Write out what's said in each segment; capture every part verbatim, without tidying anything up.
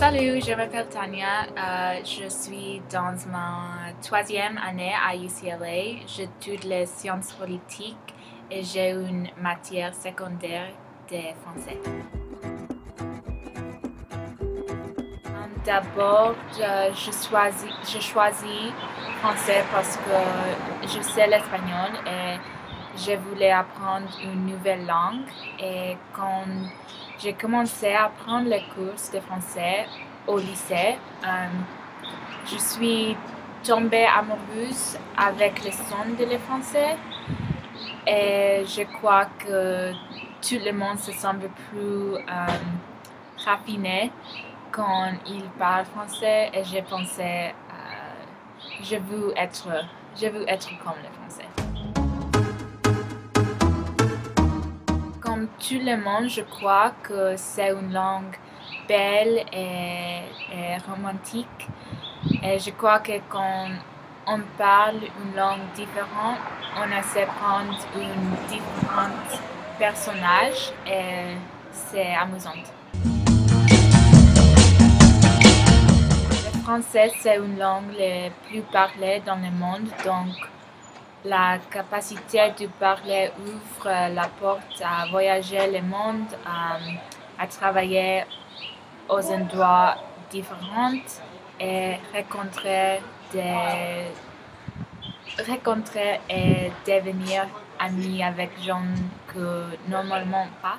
Salut, je m'appelle Tania. Euh, je suis dans ma troisième année à U C L A. J'étudie les sciences politiques et j'ai une matière secondaire de français. D'abord, je, je choisis, je choisis français parce que je sais l'espagnol et je voulais apprendre une nouvelle langue. Et quand j'ai commencé à prendre les cours de français au lycée, euh, je suis tombée amoureuse avec le son de le français et je crois que tout le monde se semble plus euh, raffiné quand il parle français et je pensais euh, je veux être je veux être comme le français. Comme tout le monde, je crois que c'est une langue belle et, et romantique. Et je crois que quand on parle une langue différente, on essaie de prendre un différent personnage et c'est amusant. Le français, c'est une langue la plus parlée dans le monde, donc la capacité de parler ouvre la porte à voyager le monde, à, à travailler aux endroits différents et rencontrer, des, rencontrer et devenir ami avec des gens que normalement pas.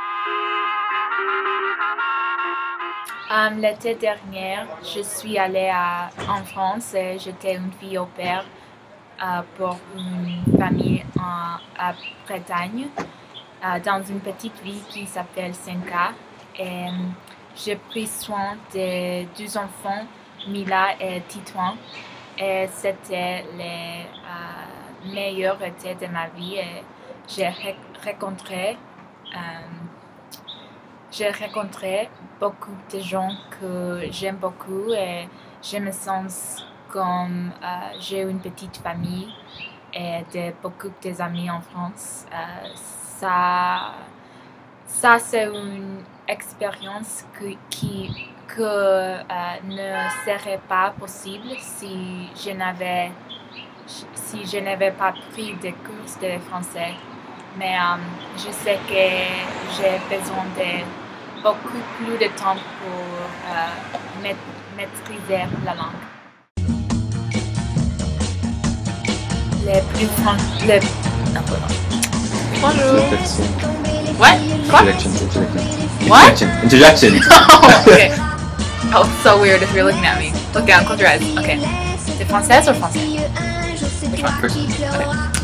Um, L'été dernier, je suis allée à, en France et j'étais une fille au père uh, pour une famille en, à Bretagne, uh, dans une petite ville qui s'appelle Senka. Et um, j'ai pris soin de deux enfants, Mila et Titouan. Et c'était les uh, meilleurs étés de ma vie. Et j'ai rencontré um, J'ai rencontré beaucoup de gens que j'aime beaucoup et je me sens comme euh, j'ai une petite famille et de, beaucoup d'amis en France. Euh, ça, ça c'est une expérience que, qui, que euh, ne serait pas possible si je n'avais si je n'avais pas pris de cours de français. Mais euh, je sais que j'ai besoin de beaucoup plus de temps pour euh, maîtriser la langue. Les plus français. Les... Bonjour. What? What? Interjection. What? Interjection. Interjection. Oh, okay. Oh, it's so weird if you're looking at me. Look down, close your eyes. Okay. C'est français ou français? Which one? First. Okay.